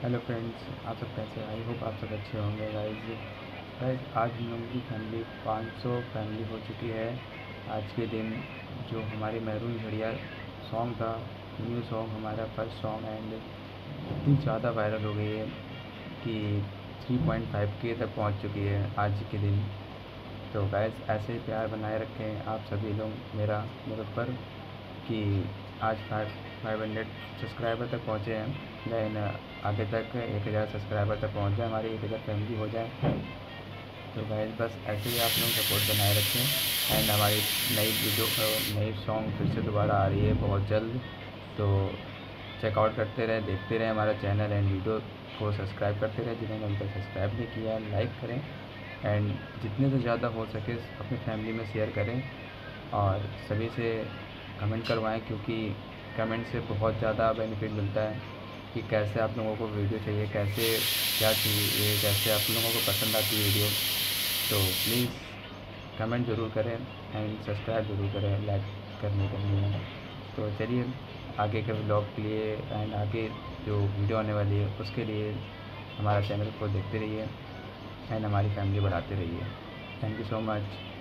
Hello friends, आप सब कैसे हैं? आई होप आप सब अच्छे होंगे। गाइज आज हम लोगों की फैमिली 500 फैमिली हो चुकी है। आज के दिन जो हमारे महरून झड़िया सॉन्ग था, न्यू सॉन्ग, हमारा फर्स्ट सॉन्ग, एंड इतनी ज़्यादा वायरल हो गई है कि 3.5 के तक पहुंच चुकी है आज के दिन। तो गाइज ऐसे ही प्यार बनाए रखें आप सभी लोग मेरे ऊपर, कि आज 500 सब्सक्राइबर तक पहुँचे हैं। लेकिन आगे तक 1000 सब्सक्राइबर तक पहुँच जाए, हमारी 1000 फैमिली हो जाए। तो गाइस बस ऐसे ही आप लोग सपोर्ट बनाए रखें। एंड हमारी नई वीडियो नई सॉन्ग फिर से दोबारा आ रही है बहुत जल्द। तो चेकआउट करते रहें, देखते रहें हमारा चैनल, एंड वीडियो को सब्सक्राइब करते रहें। जिन्होंने अभी तक सब्सक्राइब नहीं किया है, लाइक करें, एंड जितने से ज़्यादा हो सके अपनी फैमिली में शेयर करें, और सभी से कमेंट करवाएं, क्योंकि कमेंट से बहुत ज़्यादा बेनिफिट मिलता है कि कैसे आप लोगों को वीडियो चाहिए, कैसे क्या चाहिए, कैसे आप लोगों को पसंद आती है वीडियो। तो प्लीज़ कमेंट ज़रूर करें, एंड सब्सक्राइब ज़रूर करें, लाइक करने के लिए। तो चलिए आगे के व्लॉग के लिए एंड आगे जो वीडियो आने वाली है उसके लिए हमारा चैनल को देखते रहिए, एंड हमारी फैमिली बढ़ाते रहिए। Thank you so much.